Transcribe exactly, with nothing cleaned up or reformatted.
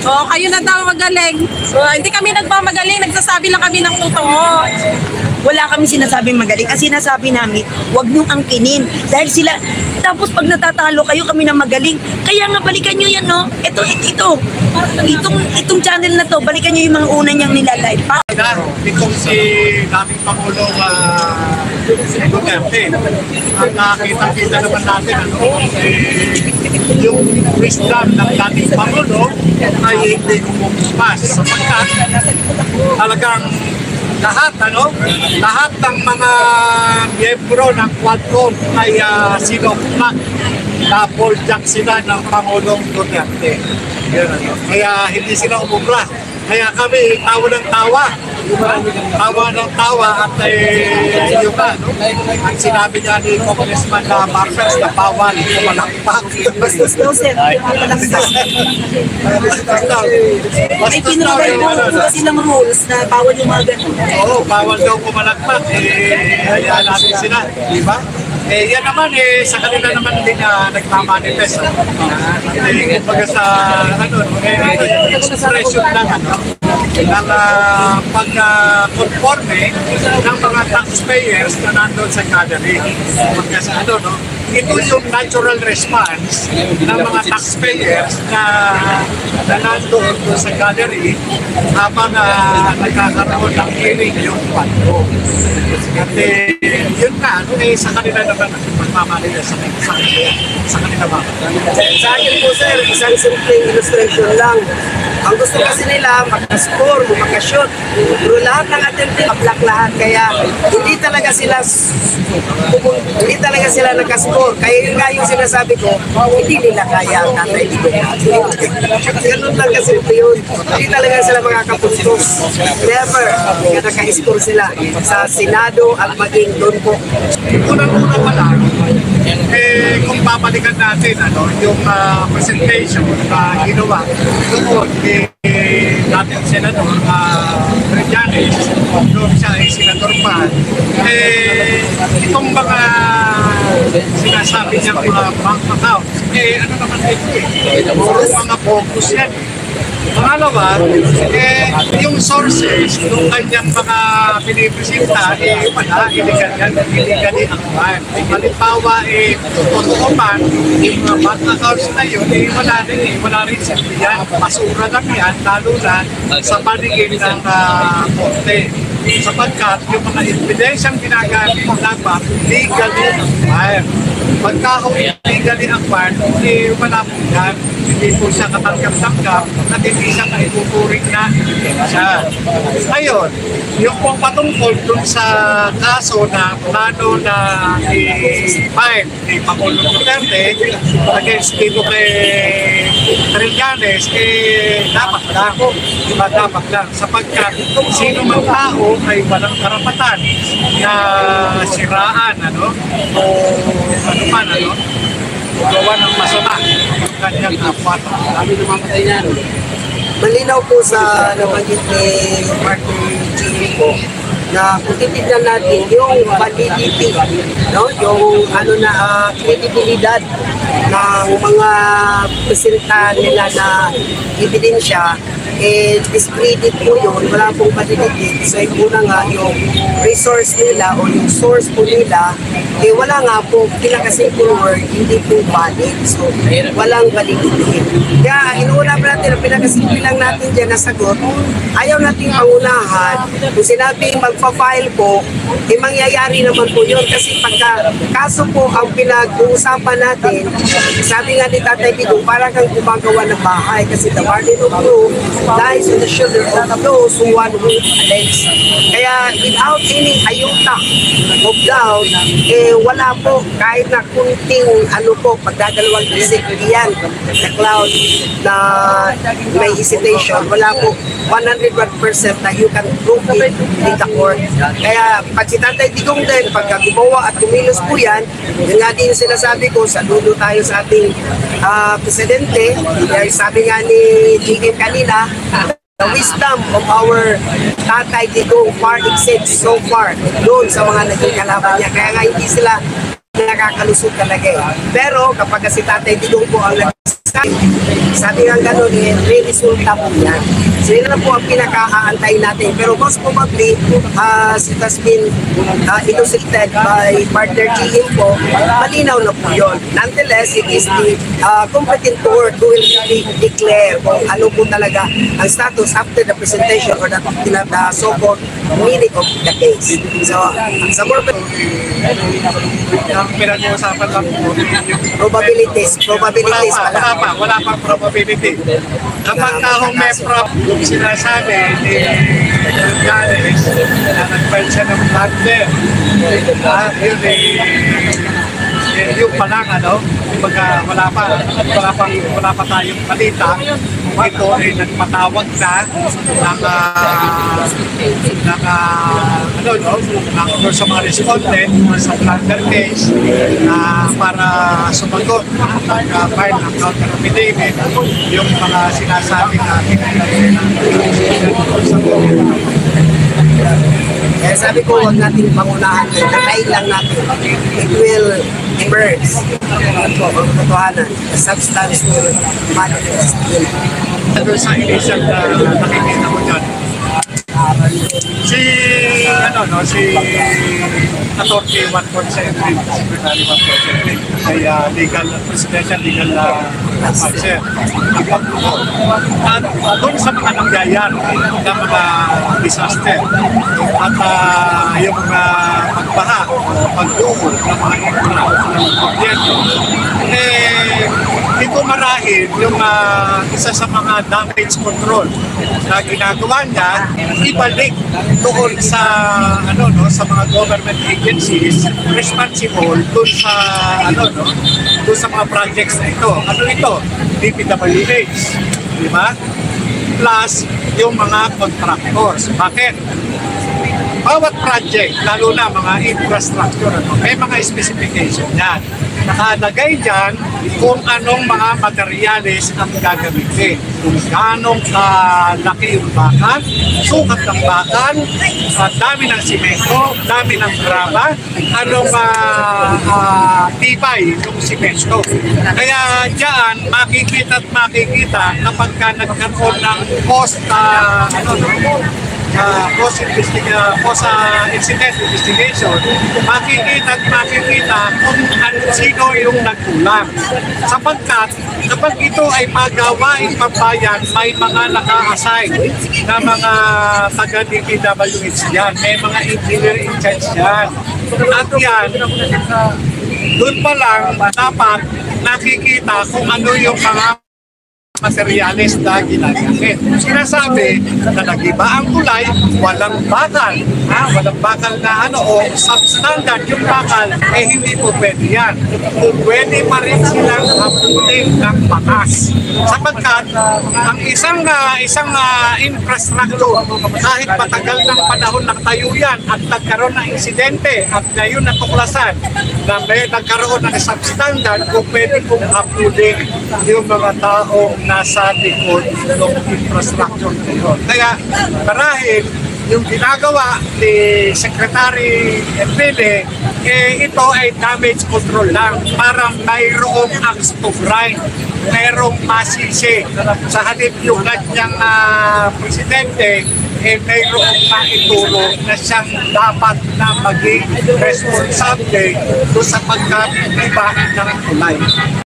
Oh, kayo na daw magaling. So, hindi kami nagmamagaling, nagsasabi lang kami ng totoo. Wala kami sinasabing magaling. Ang sinasabi namin, huwag niyong angkinin. Dahil sila, tapos pag natatalo kayo kami na magaling, kaya nga balikan niyo yan, no? Ito, ito, itong, itong channel na to, balikan niyo yung mga una niyang nilalive. Pa Itong si daming Pangulong uh, Duterte, ang nakakita-kita naman natin, ano, eh, yung wisdom ng dating Pangulo ay hindi kumukupas sapagkat talagang lahat, ano, lahat ng mga miyembro ng Quadcom ay uh, sinokmak na Boljak sila ng Pangulong Duterte. Yan, ano. Kaya hindi sila umubra. Kaya kami tawa ng tawa. Tawa ng tawa at eh, yung ano, ang sinabi niya ni Congressman na Marcos na bawal kumalakpak. bastos daw, sir. Bastos daw. May pinulay po kasi ng rules na bawal yung mga ganun. Oo, bawal daw kumalakpak. Eh, hayaan natin sila. Diba? Eh, yan naman eh, sa kanila naman din na uh, nagmamanifest. Eh, kumbaga sa, ano, eh, expression lang, ano, ng uh, pagka-conforme ng mga taxpayers na nandun sa gallery. Kumbaga sa, ano, no, ito yung natural response ng mga taxpayers na, na nandun sa gallery habang uh, nagkakaroon ng hearing yung Quadcom. At eh, yun na, ano eh, sa kanila naman magmamalila sa, sa, sa kanila ba? Sa akin po, sir, isang simpleng illustration lang. Ang gusto kasi nila, makascore, makashoot. Pero lahat ng attempted, mablak lahat. Kaya hindi talaga sila hindi talaga sila nakascore. Kaya yun nga yung sinasabi ko, hindi nila kaya ang Tatay Digong. Ganun lang kasi yun. Hindi talaga sila makakapuntos. Never na naka-score sila sa Senado at maging doon po. Unang-una pa lang, eh, kung babalikan natin ano, yung uh, presentation na ginawa doon kay dating senador uh, Trillanes, doon siya ay senador pa, eh, itong mga sinasabi niya mga bank accounts, eh, ano naman ito eh, puro mga focus yan. Pangalawa, eh, yung sources ng kanyang mga pinipresenta, eh, wala, illegal yan, illegal yan ang ban. Halimbawa, eh, totoo man, yung mga bank accounts na yun, eh, wala rin, eh, wala rin siya yan. Masura lang yan, lalo na sa paningin ng uh, korte. Sapagkat yung mga evidensyang ginagamit, dapat legally acquired. Pagka legally acquired, eh, wala po yan. Hindi po siya katanggap-tanggap at hindi siya maituturing na siya. Ngayon, yung pong patungkol dun sa kaso na plano na i-file ni Pangulong Duterte against dito kay Trillanes, eh, dapat lang. Diba, dapat lang. Sapagkat sino man tao ay walang karapatan na siraan, ano, o ano man, ano, gawa ng masama yung kanyang apat. Dami namamatay niyan. Malinaw po sa nabanggit ni Martin G. po na kung titignan natin yung validity, no? Yung ano na uh, credibilidad ng mga presenta nila na ebidensya, eh, discredit po yun, wala pong validity. So, yung una nga, yung resource nila o yung source po nila, eh, wala nga po, pinaka-simple word, hindi po valid. So, walang validity. Kaya, inuuna pa natin, ang pinaka-simple lang natin dyan na sagot, ayaw nating pangunahan. Kung sinabi magpa-file po, eh, mangyayari naman po yun. Kasi pagka kaso po ang pinag-uusapan natin, sabi nga ni Tatay Digong, parang kang gumagawa ng bahay. Kasi the burden of proof lies on the shoulder of those who want to allege. Kaya without any ayuta of doubt, eh wala po kahit na kunting ano po, pagdadalawang isip yan na cloud na may hesitation, wala po one hundred one percent na you can prove it in the court. Kaya pag si Tatay Digong din, pagka gumawa at kumilos po yan, yun nga din yung sinasabi ko, saludo tayo sa ating uh, presidente. Kaya sabi nga ni G M kanina, the wisdom of our Tatay Digong far exceeds so far doon sa mga naging kalaban niya. Kaya nga hindi sila nakakalusot talaga eh. Pero kapag si Tatay Digong po ang Sabi, sabi nga gano'n eh, may resulta po yan. Sila na po ang pinaka-aantay natin. Pero most probably, as it has been uh, illustrated by partner G M po, malinaw na po yun. Nonetheless, it is the uh, competent court who will really declare kung ano po talaga ang status after the presentation or the, the so-called meaning of the case. So, sa more Ang pinag-uusapan lang po, probabilities, probabilities wala pa, wala pa, wala pang probability. Kapag taong may prob, yung sinasabi ni Ganes na nag-file siya ng blunder, ah, yun eh, yung pa lang, ano, pagka wala pa, wala pa, wala pa tayong balita, ito ay nagpatawag na ng, uh, ng uh, ano, no, ng, sa mga respondent sa blunder case uh, para sumagot pag-file ng counter affidavit yung mga sinasabi natin kaya sabi ko, huwag natin pangunahan. Kakain lang natin. It will emerge. Ang katotohanan. The substance will manifest. Ano sa initial na nakikita ko dyan, si ano no si Attorney Juan Concentric, Secretary Juan Concentric, ay uh, legal, presidential legal uh, advisor. At uh, doon sa mga nangyayari ng mga disaster at uh, yung mga pagbaha, pagduhol ng mga infra ng gobyerno, eh, ito marahil yung uh, isa sa mga damage control na ginagawa niya, ibalik doon sa ano no sa mga government agencies responsible doon sa ano no doon sa mga projects na ito. Ano ito? D P W H, di ba? Plus yung mga contractors. Bakit? Bawat project, lalo na mga infrastructure, ano, may mga specification yan. Nakalagay dyan kung anong mga materyales ang gagamitin. Kung ganong kalaki yung bakal, sukat ng bakal, uh, dami ng simento, dami ng graba, anong uh, uh, tibay yung simento. Kaya dyan, makikita at makikita kapag ka nagkaroon ng cost, uh, ano, no, Uh, post investiga, post uh, incident investigation, makikita at makikita kung ano, sino yung nagkulang. Sapagkat kapag ito ay magawaing pambayan, may mga naka-assign na mga taga-D P W H yan, may mga engineer in charge yan. At yan, doon pa lang dapat nakikita kung ano yung mga materialis na ginagamit. Sinasabi na nag-iba ang kulay, walang bakal. Ha? Walang bakal na ano, o substandard yung bakal, eh hindi po pwede yan. Kung pwede pa rin silang hapunin ng batas. Sapagkat, ang isang uh, isang uh, infrastructure, kahit matagal ng panahon nakatayo yan at nagkaroon ng insidente at ngayon natuklasan na may nagkaroon ng substandard, kung pwede pong hapunin yung mga taong nasa likod ng infrastructure nito. Kaya marahil yung ginagawa ni Secretary Enrile, eh, ito ay damage control lang. Parang mayroong acts to grind, mayroong masisi. Sa halip yung kanyang uh, presidente, eh, mayroong maituro na siyang dapat na maging responsable doon sa pagkaiba ng kulay.